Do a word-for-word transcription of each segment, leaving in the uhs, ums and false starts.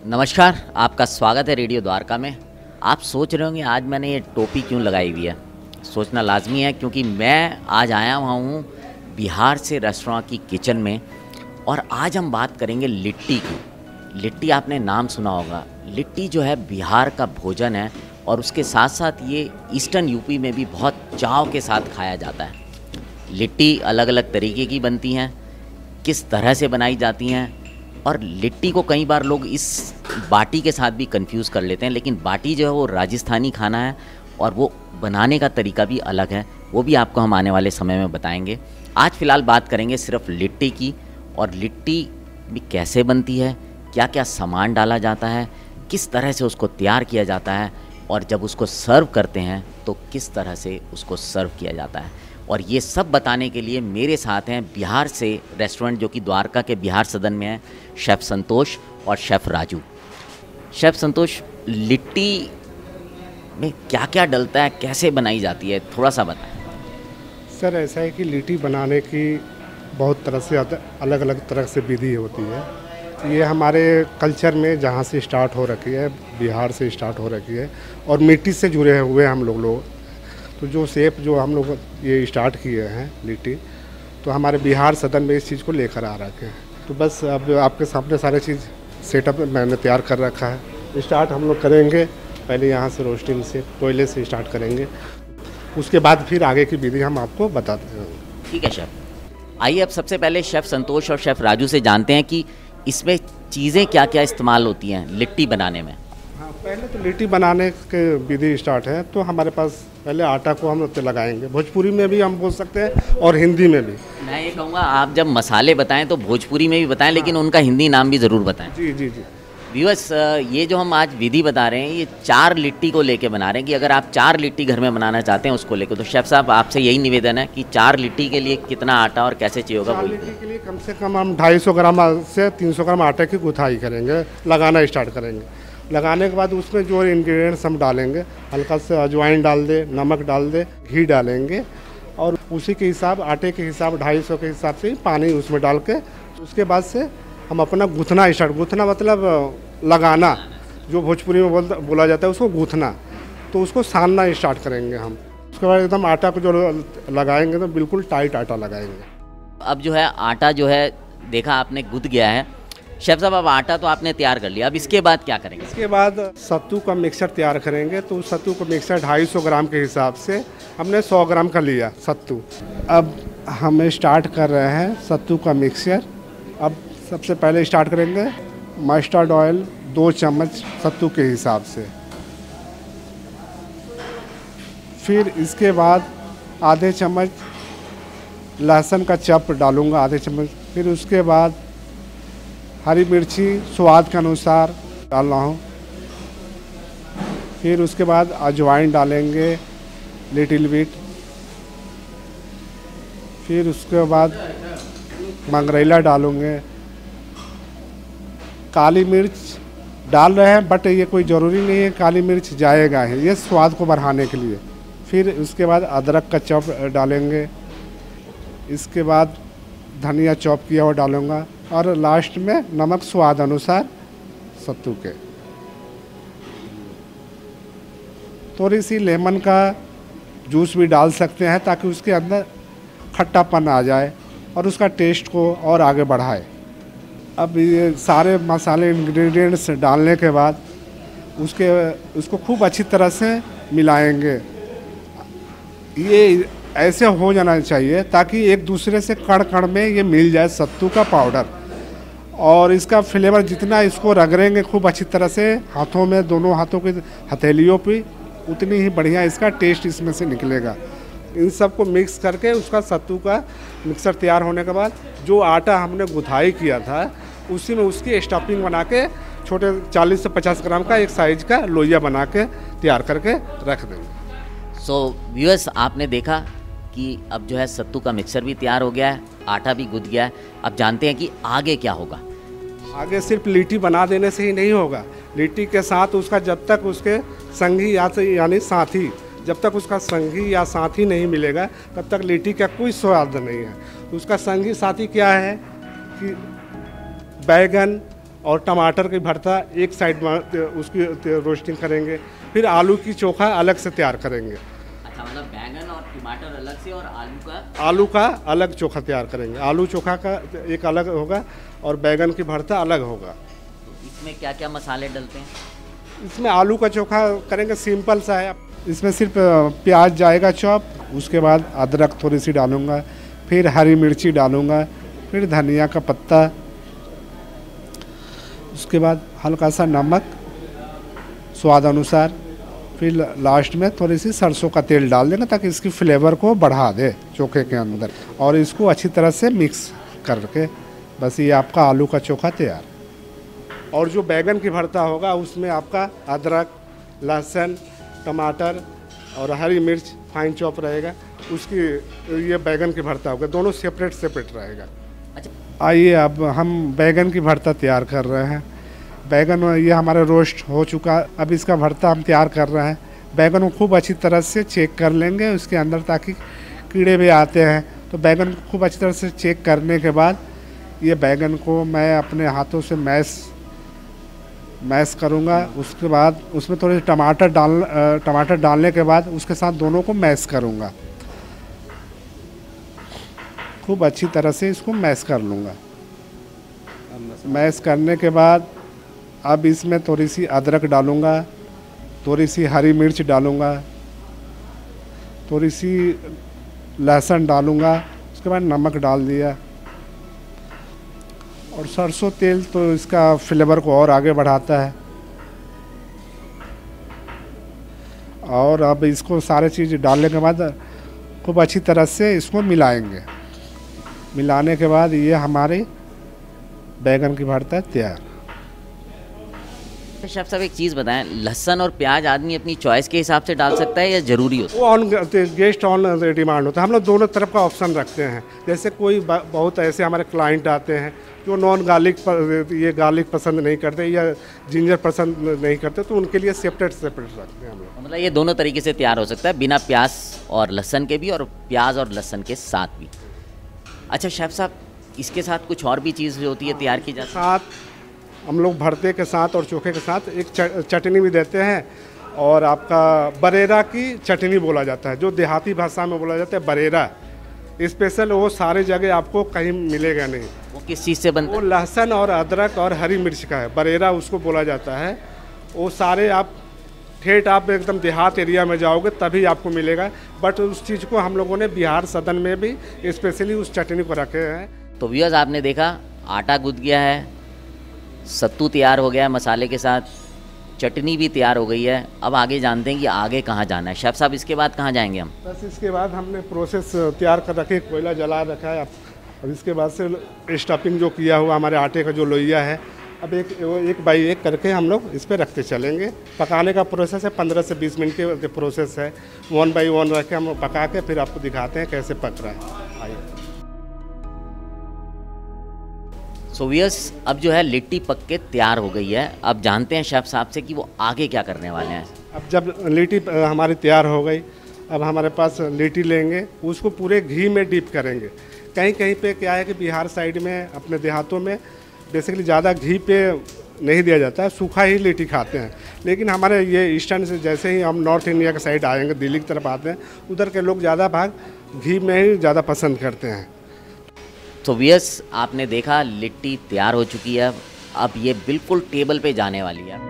नमस्कार, आपका स्वागत है रेडियो द्वारका में। आप सोच रहे होंगे आज मैंने ये टोपी क्यों लगाई हुई है। सोचना लाजमी है क्योंकि मैं आज आया हुआ हूँ बिहार से रेस्टोरेंट की किचन में और आज हम बात करेंगे लिट्टी की। लिट्टी आपने नाम सुना होगा। लिट्टी जो है बिहार का भोजन है और उसके साथ साथ ये ईस्टर्न यूपी में भी बहुत चाव के साथ खाया जाता है। लिट्टी अलग अलग तरीके की बनती हैं, किस तरह से बनाई जाती हैं, और लिट्टी को कई बार लोग इस बाटी के साथ भी कंफ्यूज कर लेते हैं, लेकिन बाटी जो है वो राजस्थानी खाना है और वो बनाने का तरीका भी अलग है। वो भी आपको हम आने वाले समय में बताएंगे। आज फ़िलहाल बात करेंगे सिर्फ लिट्टी की, और लिट्टी भी कैसे बनती है, क्या क्या सामान डाला जाता है, किस तरह से उसको तैयार किया जाता है, और जब उसको सर्व करते हैं तो किस तरह से उसको सर्व किया जाता है। और ये सब बताने के लिए मेरे साथ हैं बिहार से रेस्टोरेंट जो कि द्वारका के बिहार सदन में है, शेफ़ संतोष और शेफ़ राजू। शेफ़ संतोष, लिट्टी में क्या क्या डलता है, कैसे बनाई जाती है, थोड़ा सा बताएं। सर ऐसा है कि लिट्टी बनाने की बहुत तरह से अलग अलग तरह से विधि होती है। ये हमारे कल्चर में जहाँ से स्टार्ट हो रखी है, बिहार से स्टार्ट हो रखी है और मिट्टी से जुड़े हुए हम लोग लोग तो जो शेफ जो हम लोग ये स्टार्ट किए हैं लिट्टी, तो हमारे बिहार सदन में इस चीज़ को लेकर आ रखे हैं। तो बस अब आपके सामने सारे चीज़ सेटअप मैंने तैयार कर रखा है। स्टार्ट हम लोग करेंगे पहले यहाँ से रोस्टिंग से, कोयले से स्टार्ट करेंगे, उसके बाद फिर आगे की विधि हम आपको बताते हैं। ठीक है शेफ़, आइए अब सबसे पहले शेफ़ संतोष और शेफ़ राजू से जानते हैं कि इसमें चीज़ें क्या क्या इस्तेमाल होती हैं लिट्टी बनाने में। हाँ, पहले तो लिट्टी बनाने के विधि स्टार्ट है। तो हमारे पास पहले आटा को हम लगाएंगे, भोजपुरी में भी हम बोल सकते हैं और हिंदी में भी। मैं ये कहूँगा आप जब मसाले बताएं तो भोजपुरी में भी बताएं, लेकिन उनका हिंदी नाम भी ज़रूर बताएं। जी जी जी व्यूअर्स, ये जो हम आज विधि बता रहे हैं ये चार लिट्टी को लेके बना रहे हैं कि अगर आप चार लिट्टी घर में बनाना चाहते हैं उसको लेकर, तो शेफ़ साहब आपसे यही निवेदन है कि चार लिट्टी के लिए कितना आटा और कैसे चाहिए होगा। चार लिट्टी के लिए कम से कम हम ढाई सौ ग्राम से तीन सौ ग्राम आटे की गुथाई करेंगे, लगाना स्टार्ट करेंगे। लगाने के बाद उसमें जो इंग्रेडिएंट्स हम डालेंगे, हल्का सा अजवाइन डाल दे, नमक डाल दे, घी डालेंगे और उसी के हिसाब आटे के हिसाब ढाई सौ के हिसाब से पानी उसमें डाल के उसके बाद से हम अपना गूँथना स्टार्ट। गूँथना मतलब लगाना, जो भोजपुरी में बोल बोला जाता है उसको गूँथना। तो उसको सानना स्टार्ट करेंगे हम। उसके बाद एकदम आटा को जो लगाएंगे तो बिल्कुल टाइट आटा लगाएंगे। अब जो है आटा जो है देखा आपने गूँथ गया है। शेफ़ साहब अब आटा तो आपने तैयार कर लिया, अब इसके बाद क्या करेंगे? इसके बाद सत्तू का मिक्सर तैयार करेंगे। तो सत्तू का मिक्सर ढाई सौ ग्राम के हिसाब से हमने सौ ग्राम का लिया सत्तू। अब हम स्टार्ट कर रहे हैं सत्तू का मिक्सर। अब सबसे पहले स्टार्ट करेंगे मस्टर्ड ऑयल दो चम्मच सत्तू के हिसाब से। फिर इसके बाद आधे चम्मच लहसुन का चप डालूंगा, आधे चम्मच। फिर उसके बाद हरी मिर्ची स्वाद के अनुसार डाल रहा हूँ। फिर उसके बाद अजवाइन डालेंगे लिटिल बिट। फिर उसके बाद मंगरेला डालूंगे। काली मिर्च डाल रहे हैं बट ये कोई ज़रूरी नहीं है काली मिर्च जाएगा है, ये स्वाद को बढ़ाने के लिए। फिर उसके बाद अदरक का चॉप डालेंगे। इसके बाद धनिया चॉप किया हुआ डालूंगा और लास्ट में नमक स्वाद अनुसार सत्तू के। थोड़ी सी लेमन का जूस भी डाल सकते हैं ताकि उसके अंदर खट्टापन आ जाए और उसका टेस्ट को और आगे बढ़ाए। अब ये सारे मसाले इंग्रेडिएंट्स डालने के बाद उसके उसको खूब अच्छी तरह से मिलाएंगे। ये ऐसे हो जाना चाहिए ताकि एक दूसरे से कण कण में ये मिल जाए सत्तू का पाउडर, और इसका फ्लेवर जितना इसको रगड़ेंगे खूब अच्छी तरह से हाथों में, दोनों हाथों की हथेलियों पे, उतनी ही बढ़िया इसका टेस्ट इसमें से निकलेगा। इन सबको मिक्स करके उसका सत्तू का मिक्सर तैयार होने के बाद जो आटा हमने गुथाई किया था उसी में उसकी स्टफिंग बना के छोटे चालीस से पचास ग्राम का एक साइज का लोइया बना के तैयार करके रख देंगे। सो व्यूअर्स, आपने देखा कि अब जो है सत्तू का मिक्सर भी तैयार हो गया है, आटा भी गूँथ गया है। अब जानते हैं कि आगे क्या होगा। आगे सिर्फ लिट्टी बना देने से ही नहीं होगा, लिट्टी के साथ उसका जब तक उसके संगी या यानी साथी जब तक उसका संगी या साथी नहीं मिलेगा तब तक लिट्टी का कोई स्वाद नहीं है। उसका संगी साथी क्या है कि बैगन, और टमाटर की भरता एक साइड में उसकी रोस्टिंग करेंगे, फिर आलू की चोखा अलग से तैयार करेंगे। अच्छा, मतलब बैंगन और टमाटर अलग से और आलू का आलू का अलग चोखा तैयार करेंगे। आलू चोखा का एक अलग होगा और बैंगन की भरता अलग होगा। तो इसमें क्या क्या मसाले डलते हैं? इसमें आलू का चोखा करेंगे, सिंपल सा है। इसमें सिर्फ प्याज जाएगा चॉप, उसके बाद अदरक थोड़ी सी डालूँगा, फिर हरी मिर्ची डालूँगा, फिर धनिया का पत्ता, उसके बाद हल्का सा नमक स्वाद अनुसार, फिर लास्ट में थोड़ी सी सरसों का तेल डाल देना ताकि इसकी फ्लेवर को बढ़ा दे चोखे के अंदर, और इसको अच्छी तरह से मिक्स करके बस ये आपका आलू का चोखा तैयार। और जो बैगन की भरता होगा उसमें आपका अदरक, लहसुन, टमाटर और हरी मिर्च फाइन चॉप रहेगा, उसकी ये बैगन की भरता होगा, दोनों सेपरेट सेपरेट रहेगा। अच्छा, आइए अब हम बैगन की भरता तैयार कर रहे हैं। बैगन ये हमारा रोस्ट हो चुका, अब इसका भरता हम तैयार कर रहे हैं। बैगन को खूब अच्छी तरह से चेक कर लेंगे उसके अंदर, ताकि कीड़े भी आते हैं, तो बैगन को खूब अच्छी तरह से चेक करने के बाद ये बैगन को मैं अपने हाथों से मैश मैश करूँगा। उसके बाद उसमें थोड़े टमाटर डाल टमाटर डालने के बाद उसके साथ दोनों को मैश करूँगा, खूब अच्छी तरह से इसको मैश कर लूँगा। मैश करने के बाद अब इसमें थोड़ी सी अदरक डालूँगा, थोड़ी सी हरी मिर्च डालूँगा, थोड़ी सी लहसुन डालूँगा, उसके बाद नमक डाल दिया, और सरसों तेल तो इसका फ्लेवर को और आगे बढ़ाता है। और अब इसको सारे चीज़ डालने के बाद खूब अच्छी तरह से इसको मिलाएंगे। मिलाने के बाद ये हमारे बैगन की भरता तैयार। शेफ साहब, एक चीज़ बताएं, लहसुन और प्याज आदमी अपनी चॉइस के हिसाब से डाल सकता है या ज़रूरी होता है? वो ऑन गेस्ट ऑन डिमांड होता है। हम लोग दोनों तरफ का ऑप्शन रखते हैं। जैसे कोई बहुत ऐसे हमारे क्लाइंट आते हैं जो नॉन गार्लिक ये गार्लिक पसंद नहीं करते या जिंजर पसंद नहीं करते, तो उनके लिए सेपरेट सेपरेट रखते हैं हम लोग। मतलब ये दोनों तरीके से तैयार हो सकता है, बिना प्याज और लहसुन के भी और प्याज और लहसुन के साथ भी। अच्छा शेफ साहब, इसके साथ कुछ और भी चीज़ जो होती है तैयार की जाती है? साथ हम लोग भरते के साथ और चोखे के साथ एक चटनी भी देते हैं, और आपका बरेरा की चटनी बोला जाता है, जो देहाती भाषा में बोला जाता है बरेरा। स्पेशल वो सारे जगह आपको कहीं मिलेगा नहीं। वो किस चीज़ से बनता है? वो लहसुन और अदरक और हरी मिर्च का है, बरेरा उसको बोला जाता है। वो सारे आप ठेठ आप एकदम देहात एरिया में जाओगे तभी आपको मिलेगा, बट उस चीज़ को हम लोगों ने बिहार सदन में भी स्पेशली उस चटनी को रखे हैं। तो व्यूअर्स, आपने देखा आटा गूंथ गया है, सत्तू तैयार हो गया है मसाले के साथ, चटनी भी तैयार हो गई है। अब आगे जानते हैं कि आगे कहाँ जाना है। शेफ साहब, इसके बाद कहाँ जाएंगे हम? बस इसके बाद हमने प्रोसेस तैयार कर रखे, कोयला जला रखा है, और इसके बाद से स्टफिंग जो किया हुआ हमारे आटे का जो लोइया है, अब एक एक बाई एक करके हम लोग इस पर रखते चलेंगे। पकाने का प्रोसेस है पंद्रह से बीस मिनट के प्रोसेस है। वन बाई वन रख के हम पका के फिर आपको दिखाते हैं कैसे पक रहा है। आइए। सो व्यूअर्स, अब जो है लिट्टी पक के तैयार हो गई है। अब जानते हैं शेफ साहब से कि वो आगे क्या करने वाले हैं। अब जब लिट्टी हमारी तैयार हो गई, अब हमारे पास लिट्टी लेंगे, उसको पूरे घी में डीप करेंगे। कहीं कहीं पे क्या है कि बिहार साइड में अपने देहातों में बेसिकली ज़्यादा घी पे नहीं दिया जाता है, सूखा ही लिट्टी खाते हैं। लेकिन हमारे ये ईस्टर्न से, जैसे ही हम नॉर्थ इंडिया के साइड आएंगे, दिल्ली की तरफ आते हैं, उधर के लोग ज़्यादा भाग घी में ही ज़्यादा पसंद करते हैं। तो व्यूअर्स, आपने देखा लिट्टी तैयार हो चुकी है। अब ये बिल्कुल टेबल पे जाने वाली है।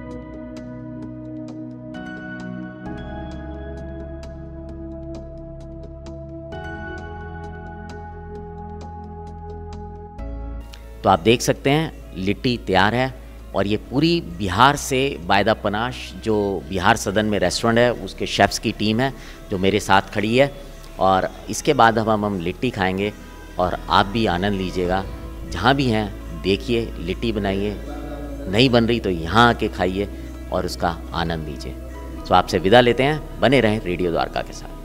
तो आप देख सकते हैं लिट्टी तैयार है, और ये पूरी बिहार से वायदा पनाश, जो बिहार सदन में रेस्टोरेंट है, उसके शेफ्स की टीम है जो मेरे साथ खड़ी है। और इसके बाद अब हम हम लिट्टी खाएंगे, और आप भी आनंद लीजिएगा। जहाँ भी हैं देखिए, लिट्टी बनाइए, नहीं बन रही तो यहाँ आके खाइए और उसका आनंद लीजिए। तो आपसे विदा लेते हैं, बने रहें रेडियो द्वारका के साथ।